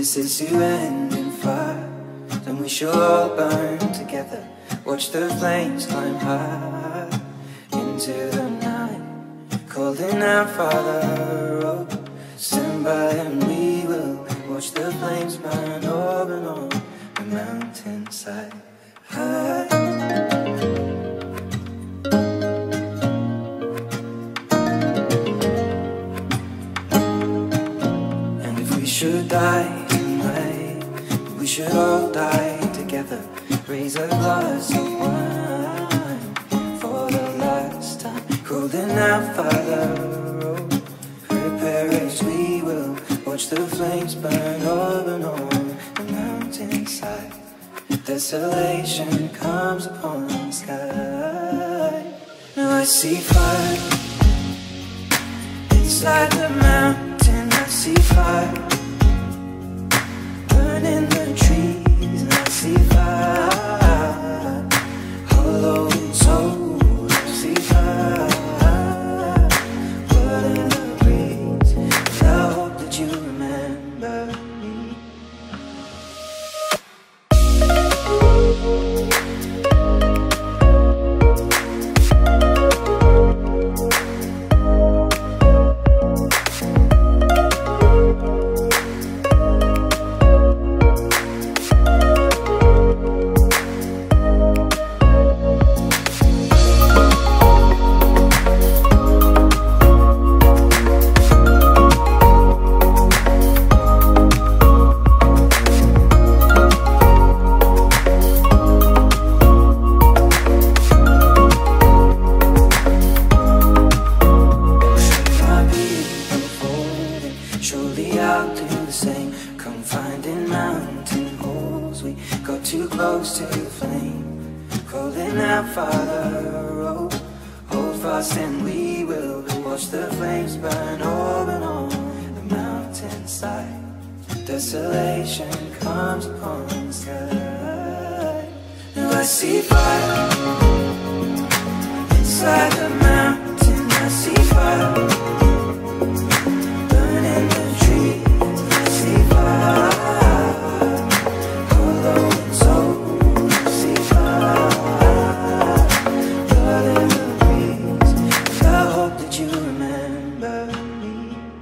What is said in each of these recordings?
this is to end in fire, then we shall all burn together. Watch the flames climb high into the night, calling out, Father, oh, stand by and we will watch the flames burn over and on the mountainside. And if we should die tonight, we should all die together. Raise a glass of wine for the last time, calling out, Father, oh, prepare as we will watch the flames burn over and on the mountainside. Desolation comes upon the sky. Now I see fire inside the mountain. I see fire burning the trees, and I see fire hollow and soul. I see fire burning the breeze. I hope that you remember me. Desolation comes upon the sky. Now I see fire inside the mountain. I see fire burning the trees. I see fire hollow and soul. I see fire blood in the breeze. I hope that you remember me.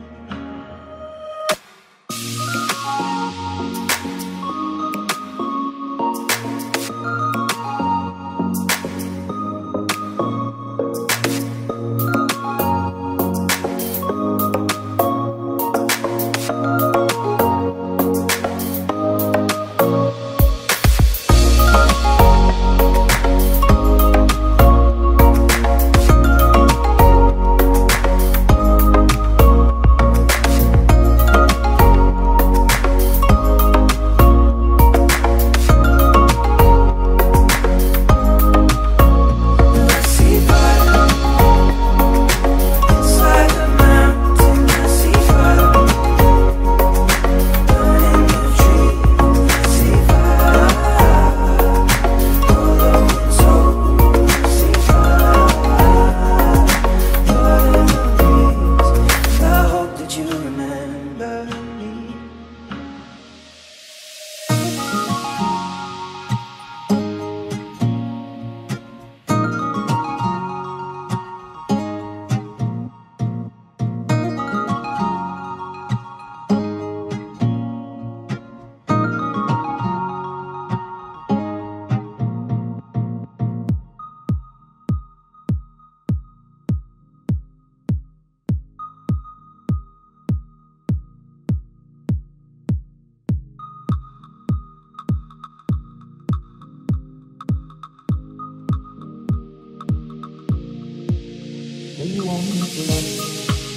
You want me to love you.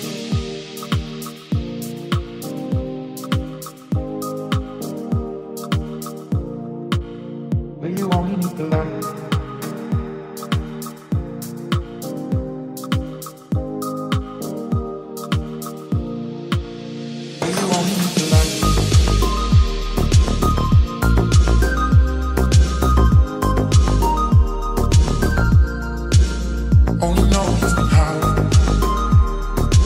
Will you want me to love you? Will you want me to love you? Only know it's the power.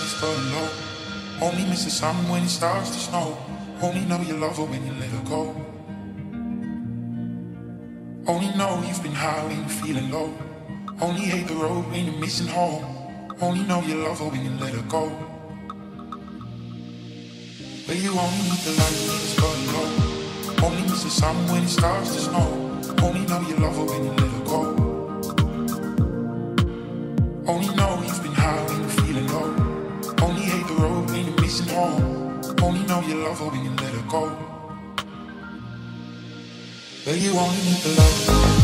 it's burning low. Only miss the sun when it starts to snow. Only know you love her when you let her go. Only know you've been high when you're feeling low. Only hate the road when you're missing home. Only know you love her when you let her go. But you only need the light when it's burning low. Only miss the sun when it starts to snow. Only know you love her when you let her go. Only know you've been high when you're feeling low. Only hate the road when you're missing home. Only know you love her when you let her go. But you only need the love.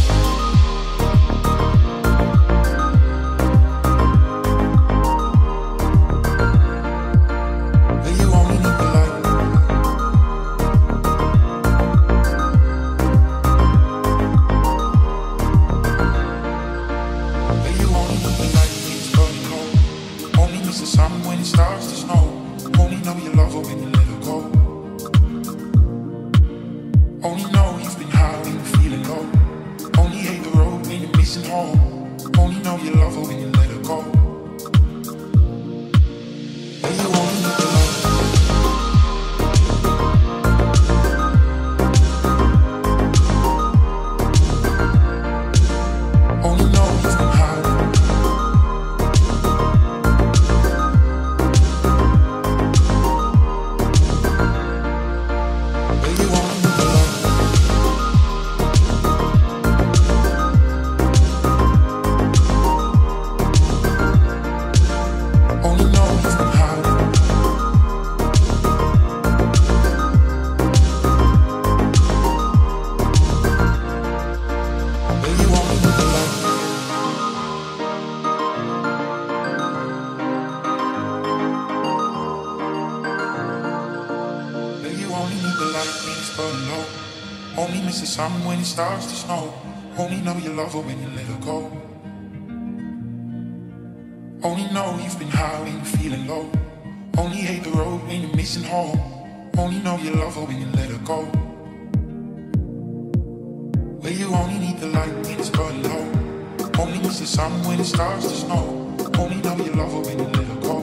Starts to snow. Only know you love her when you let her go. Only know you've been high when you're feeling low. Only hate the road when you're missing home. Only know you love her when you let her go. Where you only need the light when it's burning low. Only miss the sun when it starts to snow. Only know you love her when you let her go.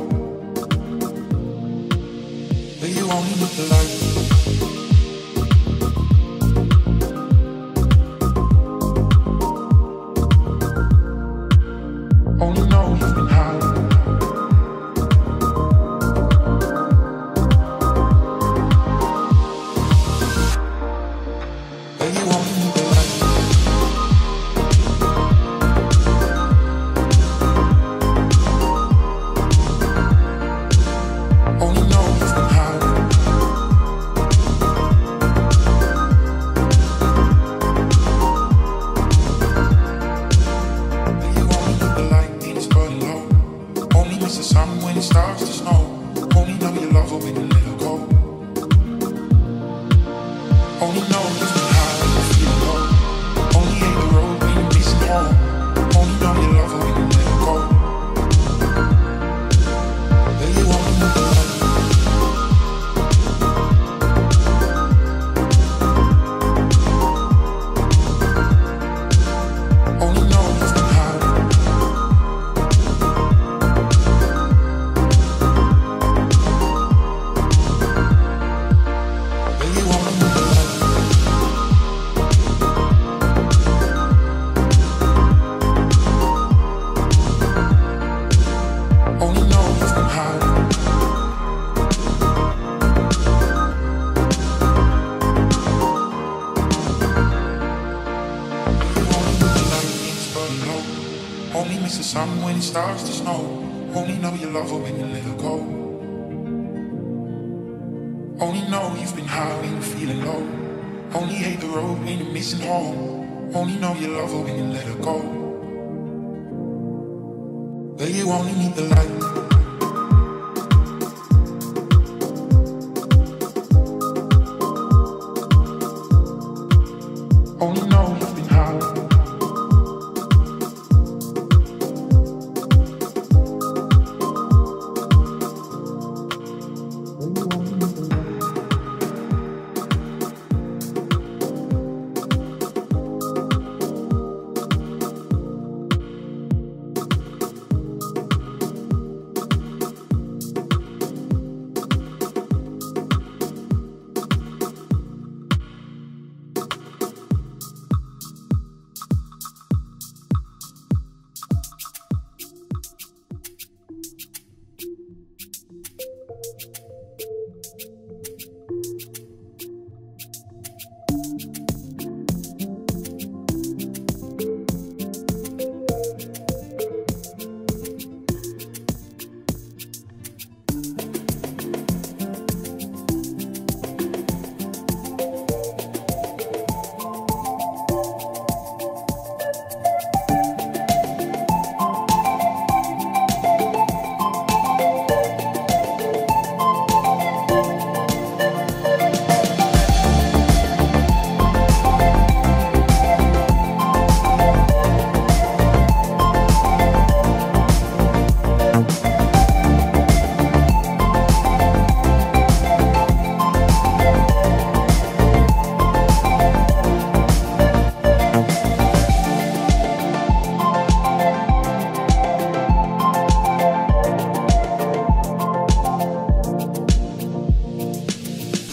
Where you only need the light. Starts to snow. Only know you love her when you let her go. Only know you've been high when you're feeling low. Only hate the road when you're missing home. Only know you love her when you let her go. But you only need the light. Only know you've been high.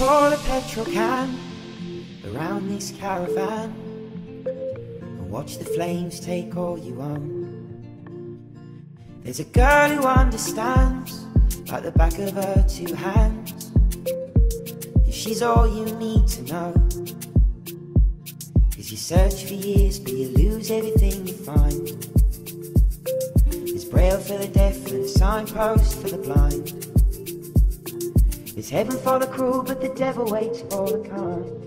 pour a petrol can around this caravan and watch the flames take all you own. There's a girl who understands like the back of her two hands. If she's all you need to know, 'cause you search for years but you lose everything you find. There's braille for the deaf and a signpost for the blind. There's heaven for the cruel but the devil waits for the kind.